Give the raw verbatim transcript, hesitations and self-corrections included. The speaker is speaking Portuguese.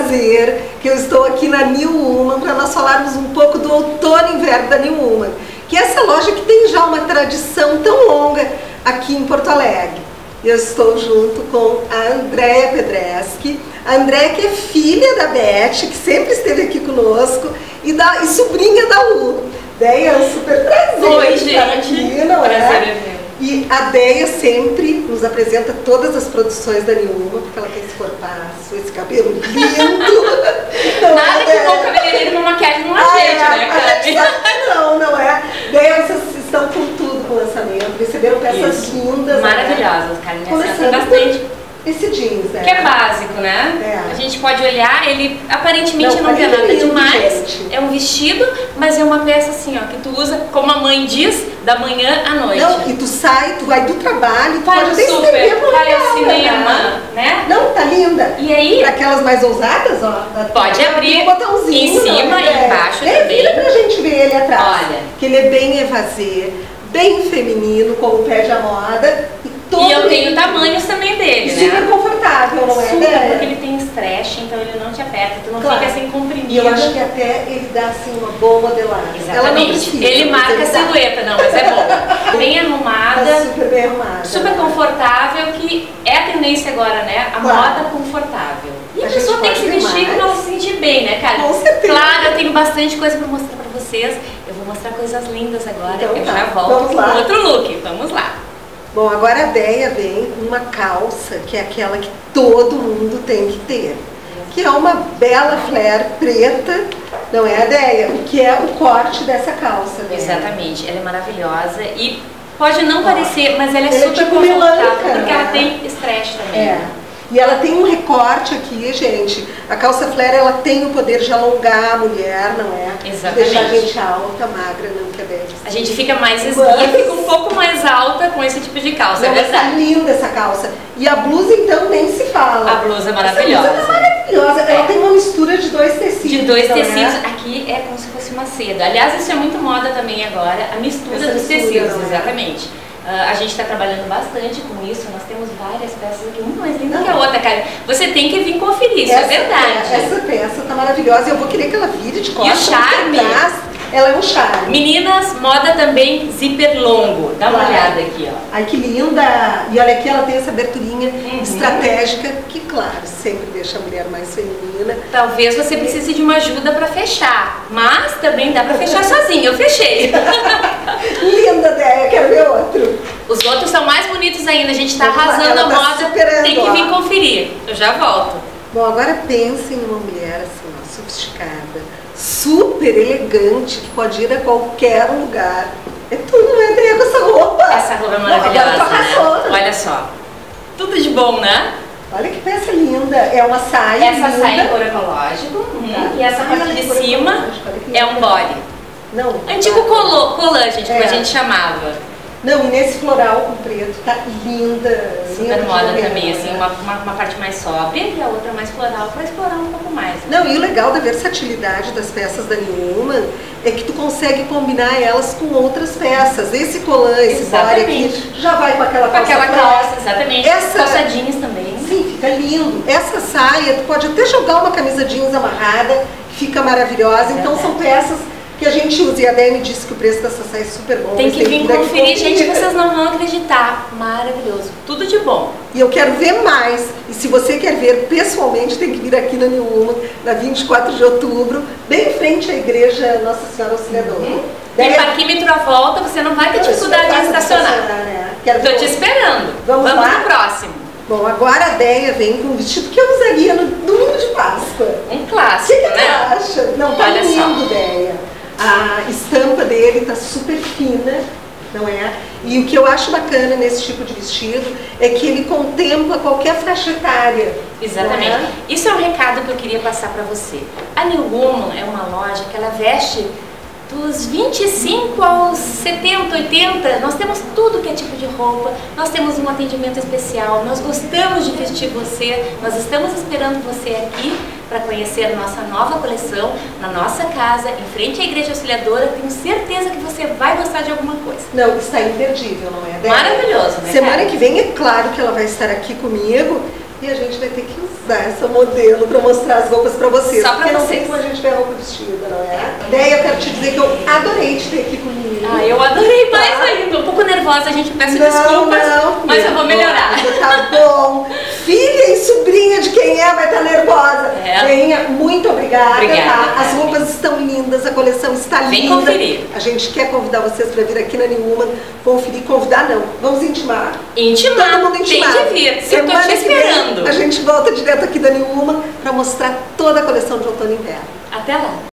prazer que eu estou aqui na New Woman para nós falarmos um pouco do outono e inverno da New Woman, que é essa loja que tem já uma tradição tão longa aqui em Porto Alegre. Eu estou junto com a Andréia Pedreschi, a Andréia que é filha da Beth, que sempre esteve aqui conosco, e, da, e sobrinha da Lu. Deia, é um super prazer Oi, estar gente. aqui, não é? Prazer é meu. E a Deia sempre nos apresenta todas as produções da New Woman, porque ela tem esse corpaço, esse cabelo lindo. Não, nada que é... bom cabeleireiro com maquiagem não ah, ajeita, é, né, a gente cara? sabe que não, não é? Deia, vocês estão com tudo com o lançamento, receberam peças Isso. lindas. Maravilhosas, né? Cara. Começando Bastante. Esse jeans, né? Que é básico, né? É. A gente pode olhar, ele aparentemente Não, não, tem olha que nada lindo, demais. gente. É um vestido, mas é uma peça assim, ó, que tu usa, como a mãe diz, da manhã à noite. Não, e tu sai, tu vai do trabalho, tu vai pode no até estender super, pro vai ao legal, cinema, né? Não, tá linda. E aí? Pra aquelas mais ousadas, ó. Pode abrir um botãozinho em cima não, e embaixo é, também. vira pra gente ver ele atrás. Olha. Que ele é bem evasê, bem feminino, com o pé de à moda. E, todo E eu tenho ele, tamanhos também dele, super né? confortável, não é? Super, né? porque ele tem stretch, então ele não te aperta, tu não Claro. fica assim comprimido. E eu acho que até ele dá assim uma boa modelada. Ela não Exatamente. precisa, Ele mas marca a ele dá. silhueta, não, mas é bom. Bem arrumada, Tá super bem arrumada. super confortável, que é a tendência agora, né? A Claro. moda confortável. E a, A pessoa gente tem que se pode ver vestir mais. pra ela se sentir bem, né, cara? Com certeza. Claro, eu tenho bastante coisa pra mostrar pra vocês. Eu vou mostrar coisas lindas agora. Então eu tá. já volto Vamos com lá. outro look. Vamos lá. Bom, agora a Deia vem com uma calça, que é aquela que todo mundo tem que ter. Que é uma bela flare preta, não é, Deia? O que é o corte dessa calça, né? Exatamente. Ela é maravilhosa e pode não Ó, parecer, mas ela é ela é super tipo confortável, melanca, porque né? ela tem stretch também. É. E ela tem um recorte aqui, gente. A calça flare, ela tem o poder de alongar a mulher, não é? Exatamente. Deixar a gente alta, magra, não que é bem. A gente fica mais esguia, fica um pouco mais alta com esse tipo de calça, Não, é mas tá verdade. linda essa calça. E a blusa, então, nem se fala. A blusa é maravilhosa. Essa blusa é maravilhosa. Ela tem uma mistura de dois tecidos. De dois não é? tecidos, aqui é como se fosse uma seda. Aliás, isso é muito moda também agora, a mistura Essa dos mistura, tecidos, não é? exatamente. Uh, a gente está trabalhando bastante com isso, nós temos várias peças aqui, uma mais linda que a outra, cara. Você tem que vir conferir, isso Essa, é verdade. Essa peça tá maravilhosa. Eu vou querer que ela vire de costas. E o charme? Atrás, ela é um charme. Meninas, moda também zíper longo. Dá uma Claro. olhada aqui, ó. Ai, que linda! E olha aqui, ela tem essa aberturinha Uhum. estratégica, que, claro, sempre deixa a mulher mais feminina. Talvez você precise de uma ajuda para fechar, mas também dá para fechar sozinha. Eu fechei. Linda, Déia, quero ver outro. Os outros são mais bonitos ainda. A gente está Vamos lá, arrasando ela a tá moda. superando, Tem que vir ó. conferir. Eu já volto. Bom, agora pensem numa mulher assim, ó, sofisticada, super elegante, que pode ir a qualquer lugar. É tudo, não é, Déia, com essa roupa? Essa roupa é Bom, agora maravilhosa, tu arrasou. né? Olha só. Tudo de bom, né? Olha que peça linda. É uma saia Essa linda. saia é cor ecológico. Uhum. Tá. E essa Ai, parte ela é de cor cima ecológica, olha que é um linda. body. Não. Antigo colô, colã, gente, como É. a gente chamava. Não, e nesse floral com preto, tá linda. Super linda moda de também, ver, assim, né? uma, uma, uma parte mais sóbria e a outra mais floral para explorar um pouco mais. Não, e o legal da versatilidade das peças da New Woman é que tu consegue combinar elas com outras peças. Esse colã, esse body aqui, já vai com aquela Com calça. aquela flare. calça, exatamente. Essa- Calça jeans também. Sim, fica lindo. Essa saia, tu pode até jogar uma camisa jeans amarrada, fica maravilhosa. Então são peças que a gente usa. E a Déia me disse que o preço dessa saia é super bom. Tem mas que vir aqui conferir, gente, vocês não vão acreditar. Maravilhoso. Tudo de bom. E eu quero ver mais. E se você quer ver pessoalmente, tem que vir aqui na New Woman, na vinte e quatro de outubro, bem em frente à igreja Nossa Senhora Auxiliadora. Uhum. Tem Déia, parquímetro à volta, você não vai ter Não, dificuldade isso é em fácil de estacionar. estacionar, né? Quero Estou ver te outro. esperando. Vamos lá? no próximo. Bom, agora a Déia vem com um vestido que eu usaria no domingo de Páscoa. Um O clássico, que, que tu né? acha? Não, tá Olha só. lindo, Déia. A estampa dele tá super fina, não é? E o que eu acho bacana nesse tipo de vestido é que ele contempla qualquer faixa etária. Exatamente. não é? Isso é um recado que eu queria passar para você. A New Woman é uma loja que ela veste dos vinte e cinco aos setenta, oitenta, nós temos tudo que é tipo de roupa, nós temos um atendimento especial, nós gostamos de vestir você, nós estamos esperando você aqui para conhecer a nossa nova coleção, na nossa casa, em frente à Igreja Auxiliadora. Tenho certeza que você vai gostar de alguma coisa. Não, está imperdível, não é? Déia? Maravilhoso, né? Semana cara? que vem, é claro que ela vai estar aqui comigo E a gente vai ter que usar essa modelo para mostrar as roupas para vocês. Só pra porque vocês. não sei como a gente vê a roupa vestida, não é? Daí eu quero te dizer que eu adorei te ter aqui comigo. Ah, eu adorei mais Tá? ainda. Um pouco nervosa, a gente peço Não, desculpas, não, mas eu vou melhorar. Tá bom. Filha e sobrinha de quem é vai estar nervosa. É. Rainha, muito obrigada. Obrigada, Tá? As Carmen. roupas estão lindas, a coleção está Vem linda. conferir. A gente quer convidar vocês para vir aqui na New Woman, conferir, convidar não. Vamos intimar. Intimar, Todo mundo tem intimado. de vir. Eu tô Semana te que vem, esperando. a gente volta direto aqui da New Woman para mostrar toda a coleção de outono e inverno. Até lá.